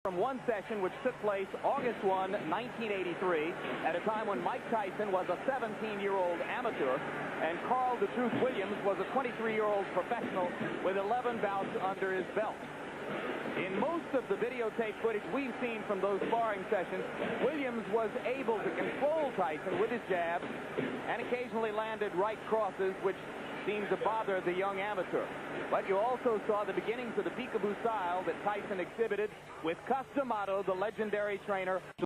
From one session which took place August 1, 1983, at a time when Mike Tyson was a 17-year-old amateur and Carl "The Truth" Williams was a 23-year-old professional with 11 bouts under his belt. In most of the videotape footage we've seen from those sparring sessions, Williams was able to control Tyson with his jab and occasionally landed right crosses, which seemed to bother the young amateur. But you also saw the beginnings of the peekaboo style that Tyson exhibited with Cus D'Amato, the legendary trainer.